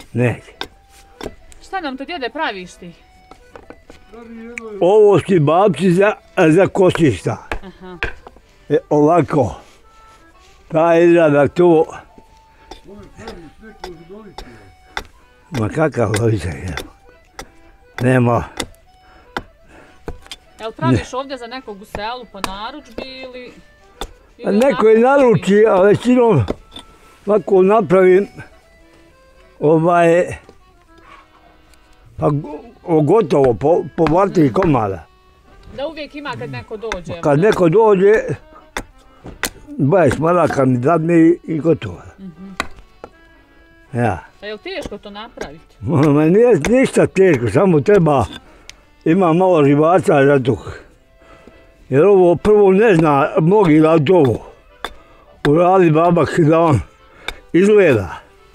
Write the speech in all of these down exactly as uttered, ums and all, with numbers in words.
Neće. Šta nam to djede praviš ti? Ovo su babci za, za kostišta. Aha. E, ovako. Ta izrada tu. Ma kakav lovica je. Nema. Jel praviš ovdje za nekog u selu po narudžbi ili... ili neko je naruči, a većinom ovako napravim ovaj... Pa gotovo, po, po vatri komada. Da uvijek ima kad neko dođe. Kad neko dođe, dvadeset maraka mi dadne i gotovo. Mm-hmm. Ja. A je li teško to napraviti? Ma nije ništa teško, samo treba, ima malo živaca za to. Jer ovo prvo ne zna, mnogi radi ovo. Uradi babak da on izgleda.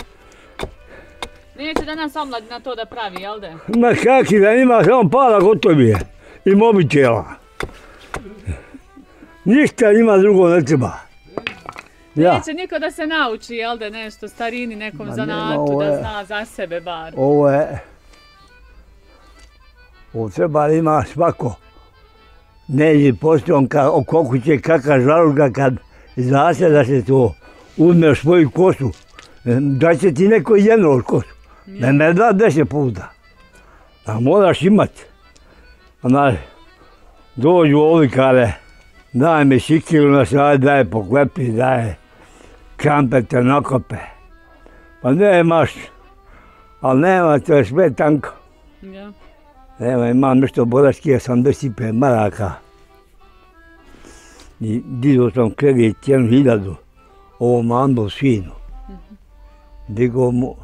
Neće danas omladina to da pravi, jel de? Ma kaki da ima samo para gotovo je. I mobitela. Ništa ima drugo ne treba. Ja. Neće niko da se nauči, jel de, nešto starini nekom zanatu, da zna za sebe bar. Ovo je... Ovo treba da ima svako. Neđi postojom oko kuće kakva žaruga kad zna se da se to uzmeš svoju kosu. Da će ti neko jednu kosu. Ne me da deset puta. A moraš imati. Onaj, dođu ovi kare, daj mi šikiru na saj, daj poklepi, daj krampete, nakope. Pa nemaš, ali nema, to je sve tanko. Ja. Evo, imam nešto borački osamdeset pet maraka. I digao sam kredit jednu hiljadu, ovom Ambu svinu. Digao mu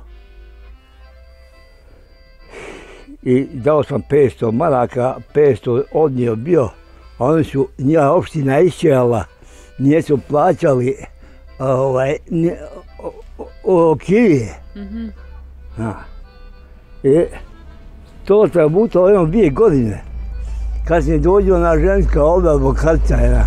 i dao sam petsto maraka, petsto odnio bio, a oni su, njega opština išćela, nisu plaćali ovaj, o kirije. Mm-hmm. I to sam butao jedno dvije godine. Kad sam dođeo na ženska ovdje advokatica jedna.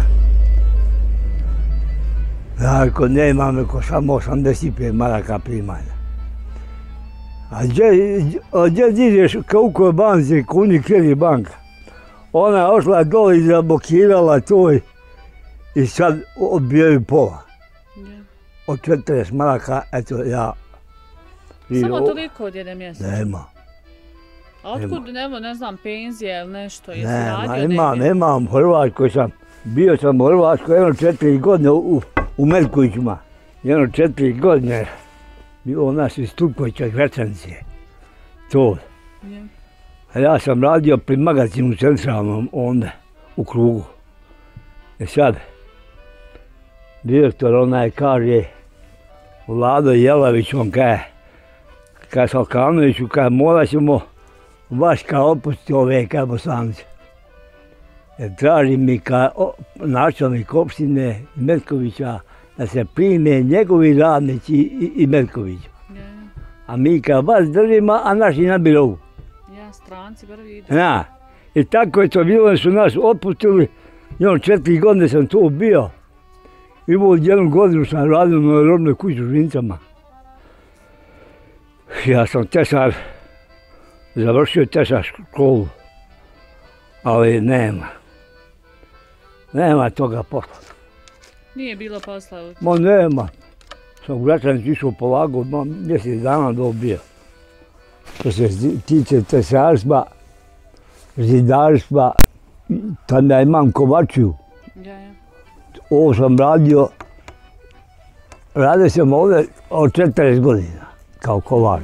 Ako nemam neko samo osamdeset pet maraka primanja. A gdje dižeš u kojoj banci, Unicredit banka? Ona je ošla dole i zablokirala to i sad odbijaju pola. Od četrdeset maraka, eto ja... Samo toliko od jedne mjeseca? Nema. A otkud, evo, ne znam, penzije ili nešto, jesi radio negdje? Nema, nemam, u Hrvatskoj sam, bio sam u Hrvatskoj jedno četiri godine u, u Metkovićima. Jedno četiri godine, bilo nas iz Turkovića Gračanice. To. A ja sam radio pri magazinu centralnom onda, u krugu. E sad, direktor onaj kaže, Vlado Jelavić, on kaže, kaže Salkanoviću, kaže, morat ćemo vaš kao opustiti ove kao Bosanice. Jer traži mi kao načelnik opštine Metkovića da se prime njegovi radnici i, i Metković. Ja. A mi kao vas držimo, a naši na birovu. Ja, stranci prvi idu. Ja. I tako je to bilo, da su nas otpustili. Jedno četiri godine sam tu bio. Imao jednu godinu sam radio na robnoj kući u Žincama. Ja sam tesar, završio tesar školu, ali nema. Nema toga posla. Nije bilo posla u... Ma nema. Sam u Gračanicu išao polagao, ma mjesec dana dobio. Što se tiče tesarstva, zidarstva, tada imam kovačiju. Ja, ja. Ovo sam radio, radio sam ovdje od četrdeset godina, kao kovač.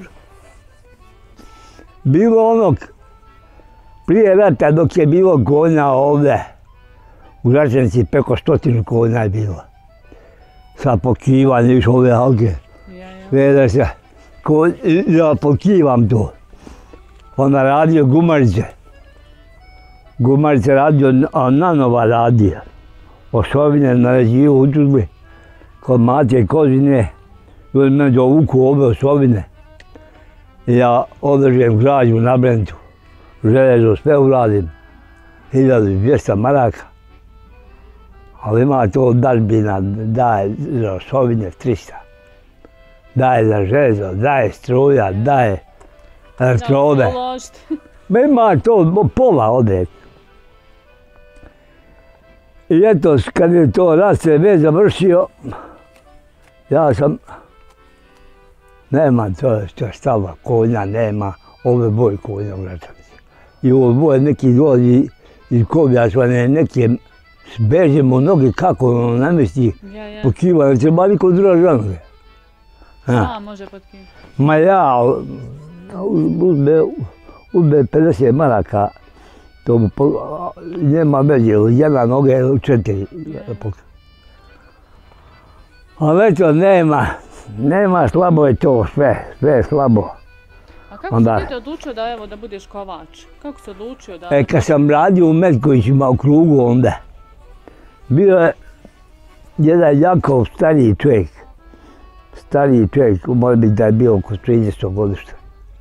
Bilo onog, prije rata dok je bilo konja ovdje, u Gračanici preko stotinu konja je bilo. Sa pokivanjem iš ove halke. Ja, ja. Sve da se, ja pokivam to. Onda radio gumarice. Gumarice radio, a nanova radija. Osovine naređivo utužbe. Kod Matije Kozine, ljudi me dovuku ove osovine. Ja održujem građu na Brentu. Železo sve uradim. hiljadu dvjesto maraka. Ali ima to dažbina, daje za osovine trista. daje za žezo, daje struja, daje elektrode. Ma ima to pola ode. I eto, kad je to rat se već završio, ja sam, nema to što stava konja, nema, ove boj konja u Gračanici. I ovo boje neki dođi iz Kobjačvane, neke bežemo noge kako ono namesti pokiva, ne treba niko druga žanoge. A, može potkiva. Ma ja, uzme, uzme pedeset maraka, to nema međe, jedna noga je četiri. Ali eto, nema, nema, slabo je to, sve, sve je slabo. A kako si ti odlučio da, evo, da budeš kovač? Kako si odlučio da... E, kad sam radio u Metkovićima u krugu onda, bio je jedan Jakov stariji čovjek, stariji čovjek, može biti da je bio oko trideset godišta.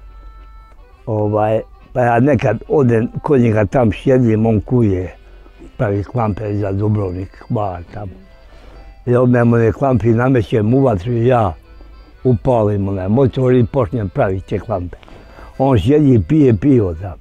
Ovaj, pa ja nekad odem kod njega tam sjedim, on kuje, pravi klampe za Dubrovnik, bar tamo. I odmem one klampe i namećem u vatru i ja upalim onaj motor i počnem praviti te klampe. On sjedi i pije pivo tamo.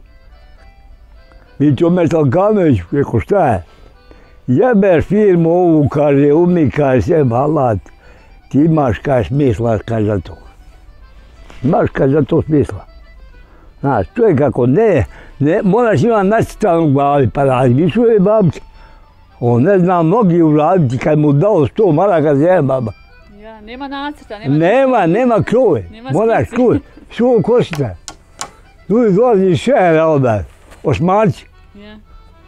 Mićo Metalkanović, reko šta je? Jebeš firmu ovu, kaže, umi, kaže, sve alat, ti imaš, kaže, smisla, kaže, za to. Imaš, kaže, za to smisla. Znaš, to je kako ne, ne, moraš imati nacrtano u glavi, pa radi, što je babci. On ne zna mnogi uraditi kad mu dao sto maraka za jedan baba. Ja, nema nacrta, nema... Nema, nema krove, moraš krove, svo košita. Tu dolazi šehra odaj, osmaci. Ja.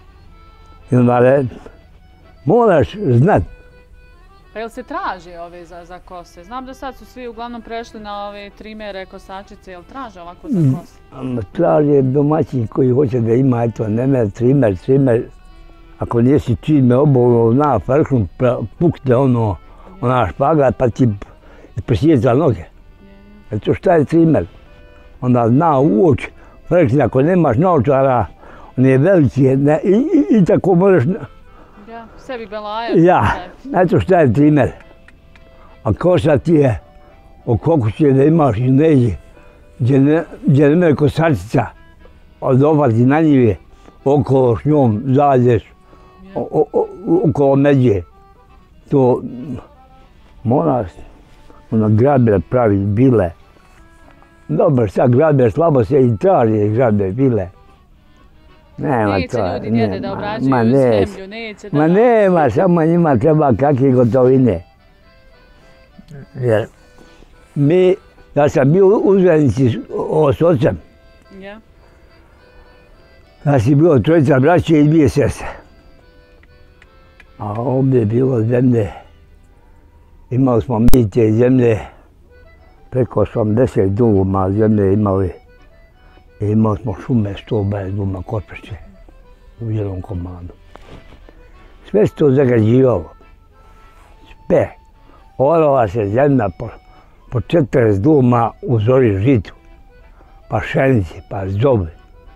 I onda re, moraš znat. Pa jel se traži ove za, za kose? Znam da sad su svi uglavnom prešli na ove trimere, kosačice, jel traže ovako za kose? Traže domaćin koji hoće da ima, eto, nemer, trimer, trimer. Ako nisi čime obolo na frknu, pukne ono, ona špaga, pa ti presjeca noge. Eto šta je trimer? Onda zna uoč, frkne, ako nemaš novčara, on je veliki, ne, i, i, i tako možeš... Ja, sebi belajaš. Ja, eto šta je trimer. A kosa ti je, oko kuće da imaš i neđe, gdje ne, gdje nema kosačica, odopati na njive, okolo s njom zađeš, o, o, okolo međe. To moraš, ona graber pravi bile. Dobro, sad graber slabo se i traži graber bile. Nema neće to, ljudi djede da obrađuju ma zemlju, neće da... Ma nema, samo njima treba kakve gotovine. Jer mi, ja sam bio uzvanici s ocem. Ja. Ja si bio trojica braće i dvije sestre. A ovdje je bilo zemlje, imali smo mi te zemlje, preko osamdeset duguma zemlje imali. I imali smo šume sto dvadeset duma Kopršće u jednom komadu. Sve se to zagađivalo. Sve. Orala se zemlja po, po četrdeset duma u zori žitu, pa pšenici, pa zobe.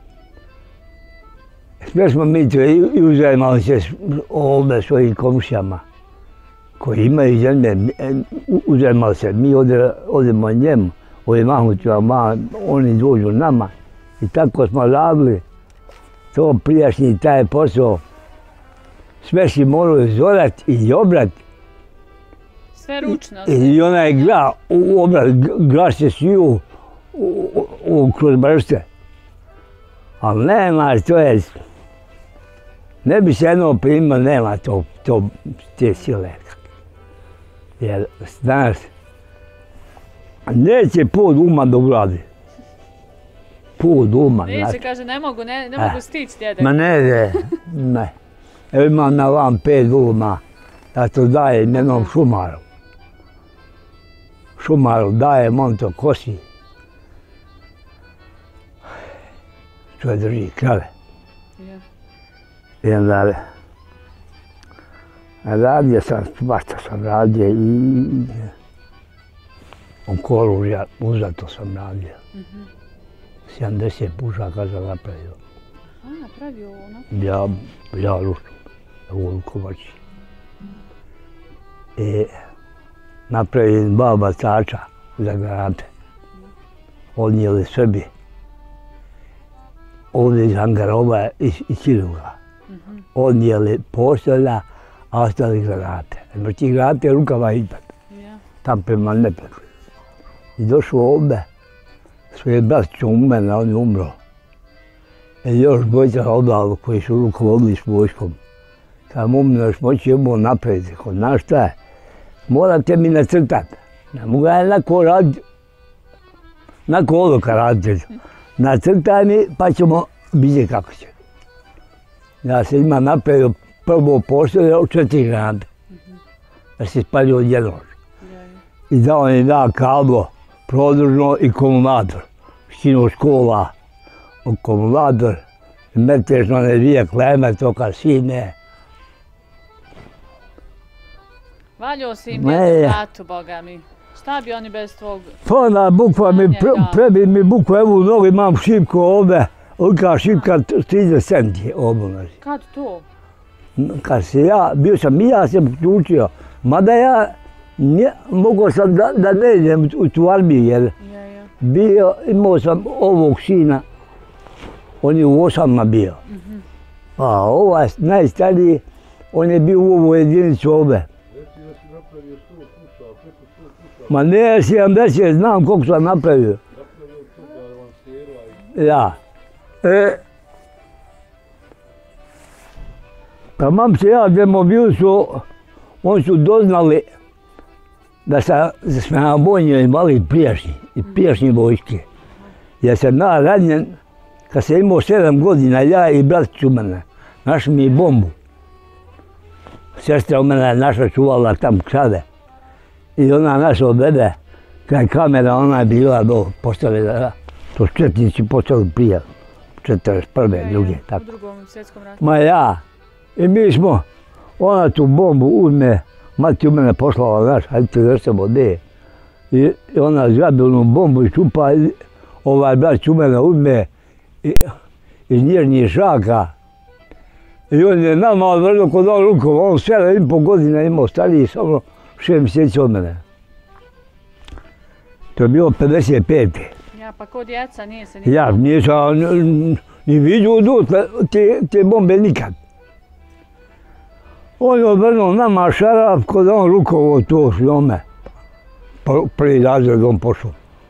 Sve smo mi to i uzajmali se ovdje svojim komšijama koji imaju zemlje, uzajmali se, mi odemo njemu, ovim Mahmutima, oni dođu nama. I tako smo radili to prijašnji taj posao. Sve si morao zorat i obrat. Sve ručno. I onaj gra, u obrat, gra se siju kroz bršte. Ali nema, to je, ne bi se jedno primio, nema to, to, te sile. Jer, znaš, neće pol uma da uradi. Pol uma, znaš. Neće, kaže, ne mogu, ne, ne mogu stići, djede. Ma ne, ne, ne. Evo imam na vam pet uma, ja to dajem jednom šumaru. Šumaru dajem, on to kosi. Što drži krave. I onda radio sam, svašta sam radio i oko oružja uzato sam radio. sedamdeset pušaka sam napravio. A, napravio ono? Ja, ja ručno, u Vukovači. I napravim dva bacača, za granate. Odnijeli Srbi. Ovdje iz Angarova i Čiruga. Odnijeli postolja, a ostali granate. Jer ti granate rukava ipak. Tam prema Nepetru. I došao ovdje. Svoj brat će umene, on je umro. I još dvojica odavljali koji su rukovodili s vojskom. Kad mu umreš moći imao napraviti. Znaš šta je? Morate mi nacrtati. Ne mogu ja jednako raditi. Nakon odluka raditi. Nacrtaj mi pa ćemo vidjeti kako će. Ja sam ima napravio prvo postolje od četiri granate. Da se spalio od jednog. I da on je da kablo, produžno i akumulator. Skinuo škola, akumulator, metežno ne dvije kleme, toka sine. Valjao si im jednu vratu, Boga mi. Šta bi oni bez tvog... Pa onda bukva mi, prebi mi bukva, evo u nogu imam šipku ovdje, olika šipka trideset centi obunaži. Kad to? Kad se ja, bio sam i ja sam uključio, mada ja mogao sam da ne idem u tu armiju jer bio, imao sam ovog sina, on je u osamma bio. A ovaj najstariji, on je bio u ovu jedinicu ovdje. Ma ne, sedamdeset, znam koliko sam napravio. Ja. E, kad mam se ja demobilisu, oni su doznali da smo na vojnju imali prijašnji, i prijašnji vojske. Ja sam na ranjen, kad sam imao sedam godina, ja i brat Čumana, našli mi bombu. Sestra u mene je naša čuvala tam kšade. I ona naša odvede, kraj kamera, ona je bila do postavljena, to četnici postali prije, četrdeset prve, druge, tako. U drugom svjetskom ratu. Ma ja, i mi smo, ona tu bombu uzme, mati u mene poslala naš, hajde ti vrstamo gdje. I ona zgrabi onu bombu i čupa, i ovaj brat u mene uzme iz nježnjih šaka. I on je nama odvrlo kod on rukova, on sedam i pol godina imao stariji, samo šest mjeseci od mene. To je bilo pedeset pete. Ja, pa kod djeca nije se nikad... Ja nisam ni vidio te bombe nikad. On je odvrnuo nama šaraf kod on rukovo to šljome. Prvi razred on pošao.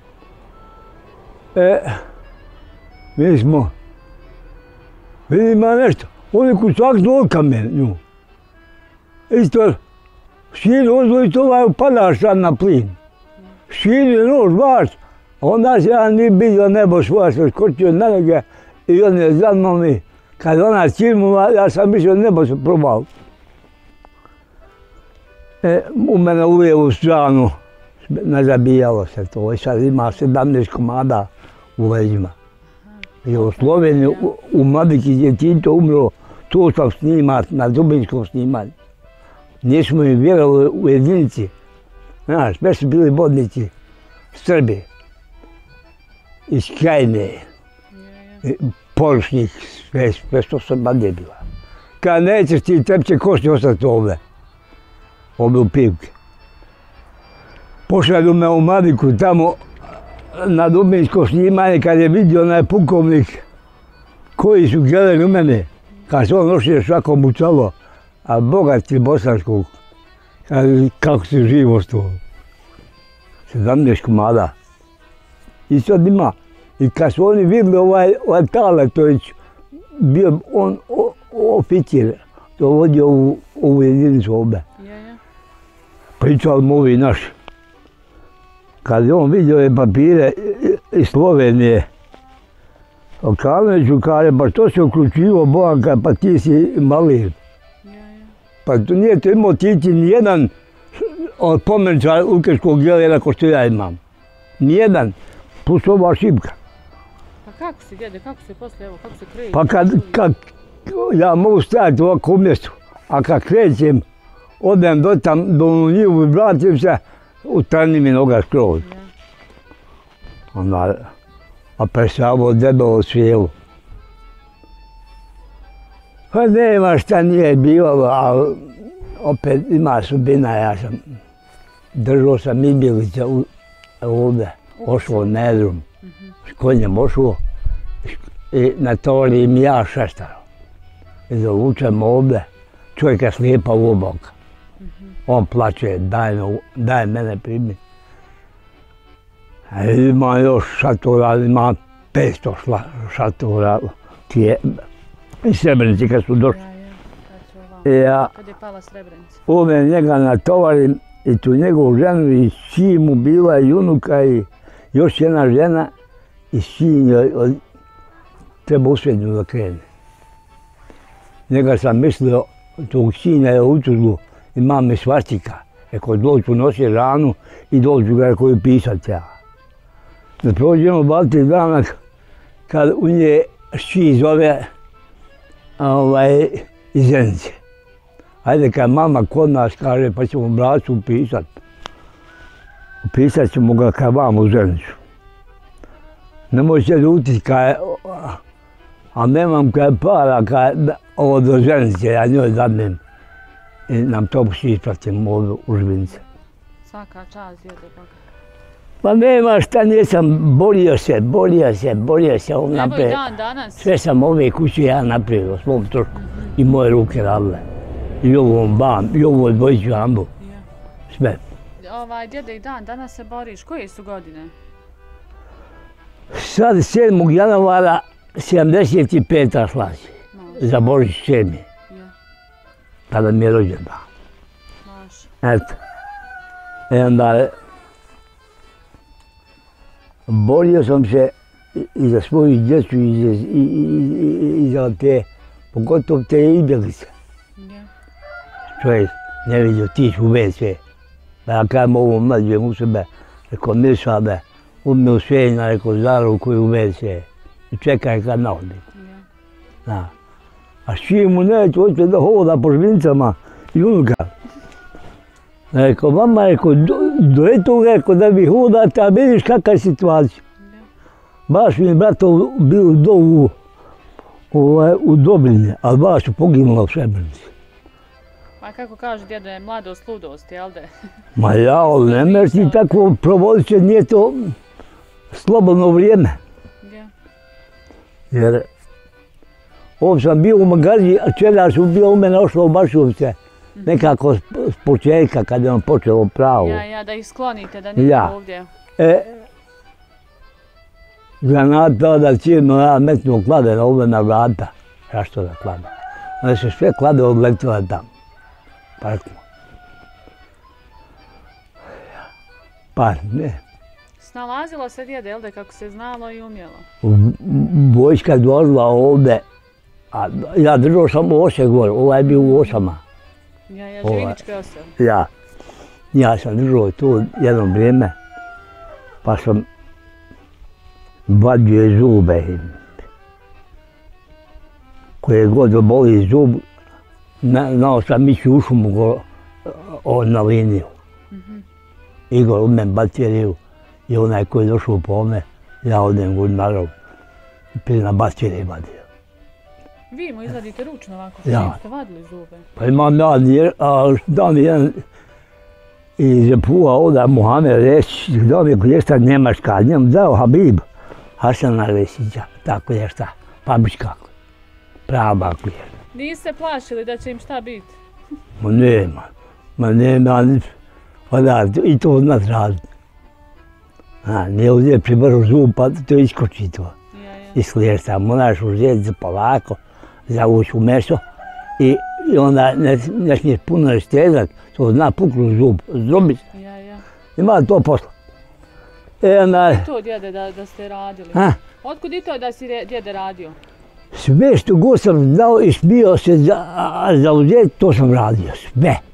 E, mi smo, vidimo nešto, on je kucak dolka me nju. Isto, šinu uzlo i to ovaj upadaš sad na plin. Šinu nož baš, onda se ja nije vidio nebo svoja se skočio na noge i on je za mnom i kad ona čimula, ja sam mislio nebo se probao. E, u mene u lijevu stranu nazabijalo se to i sad ima sedamnaest komada u leđima. I u Sloveniji, u, u Mladiki gdje Tito umro, to sam snimat, na dubinskom snimanju. Nismo im vjerovali u jedinici. Znaš, sve su bili bodnici, Srbi, iz Krajine, Porušnik, sve, sve što Srba nije bila. Kad nećeš ti, tebi će kosti ostati ovdje, ovdje u Pivke. Pošalju me u Mladiku tamo na dubinsko snimanje kad je vidio onaj pukovnik koji su gledali u mene, kad se on nošio šako mučalo, a bogati bosanskog, kako se živo sto. sedamnaest komada. I sad ima, i kad su oni vidjeli ovaj, ovaj Taletović, bio on o, oficir, to vodio ovu, ovu jedinicu ovdje. Pričali mu ovi naši. Kad je on vidio je papire iz Slovenije, Okanoviću kaže, pa što se uključivo Bojanka, pa ti si mali. Pa to nije to imao ti ti nijedan od pomenča ukeškog djela jednako što ja imam. Nijedan, plus ova šipka. Pa kako si, djede, kako si poslije, evo, kako se kreće? Pa kad, kad ja mogu stajati ovako u mjestu, a kad krećem, odem do tam, do njivu i vratim se, utrani mi noga skroz. Onda, a presavo debelo svijelu. Pa nema šta nije bilo, ali opet ima sudbina, ja sam držao sam ibilica u ovdje, ošao nedrum, s konjem ošao i natovarim ja šestarom. I dovučem ovdje, čovjeka slijepa u oboka. On plače, daj mene primi. Ima još šatora, ima petsto šatora, tije iz Srebrenice kad su došli. Kad je pala Srebrenica. Ove njega natovarim i tu njegovu ženu i sin mu bila i unuka i još jedna žena i sin joj treba u Srednju da krene. Njega sam mislio, tog sina je u Tuzlu i mame svastika. Eko doću nosi ranu i doću ga koju pisat ja. Da prođemo Balti danak kad u nje ši zove ovaj, iz Zenice. Ajde kad mama kod nas kaže pa ćemo bracu upisat. Upisat ćemo ga kad vam u Zenicu. Nemoj se ljutit kaj, a nemam kaj para kaj ovo do Zenice, ja njoj dadnem. I nam to ispratim ovdje u Žbince. Svaka čast, djede Boga. Pa nema šta, nisam, borio se, borio se, borio se ovo napred. Evo i dan danas. Sve sam ove kuće ja napravio, svom trošku. I moje ruke radile. I ovom bam, i ovo dvojiću ambu. Sve. Ovaj, djede, i dan danas se boriš. Koje su godine? Sad sedmog januara sedamdeset peta slazi. Za Božić sedmi. Tada mi je rođen dan. Eto. I onda borio sam se i za svoju djecu i za te, pogotovo te izbjeglice. Čovjek ne vidio tići u ve ce. Pa ja kajem ovo mlađujem u sebe, rekao Mirša me, uzme u Svenjina, rekao Zaru koji u ve ce. I čekaj kad naodim. A šiji mu neće, hoće da hoda po Žbincama i unuka. Rekao, mama, rekao, do etoga, rekao, da bi hodate, a vidiš kakva je situacija. Baš mi je brato bio u, u Dobrinje, ali baš je poginula u Srebrenici. Pa kako kaže djedo, je mladost, ludost, jel de? Ma ja, ali ne meš ti tako provodit će, nije to slobodno vrijeme. Jer ovdje sam bio u magazi, a čeljar su bio u mene ošlo u Bašovce. Nekako s početka kad je on počeo pravo. Ja, ja, da ih sklonite, da nije ovdje. E, granata da ciljno ja metnuo klade na ovdje na vrata. Zašto da klade? Onda se sve klade odletile tamo. Parkno. Pa ne. Snalazilo se djede, jel de, kako se znalo i umjelo? Vojska došla ovdje, a ja držao sam u ose gore, ovaj je bio u osama. Ja, ja, Živiničke ose. Ja. Ja sam držao tu jedno vrijeme, pa sam vadio zube. Koje god boli zub, znao sam ići u šumu na liniju. Igor u men bateriju i onaj koji je došao po me, ja odem u narod i prije na baterije vadio. Vi mu izvadite ručno ovako, ja. Ste vadili zube? Pa imam ja, da mi jedan iz Pua ovdje Muhamed Resić, da mi je nešto Njemačka, njemu dao Habib Hasana Resića, tako je šta, pabička, prava baklija. Niste plašili da će im šta biti? Ma nema, ma nema, i to od nas radi. Nije ovdje pribrao zub, pa to iskoči to. Iz klijesta, moraš uzeti polako, zavući u meso i onda ne smiješ puno stezat, to zna puklu zub, zdrobi se. Ima to posla. To djede da ste radili? Otkud i to da si djede radio? Sve što god sam znao i smio se zauzeti, to sam radio, sve.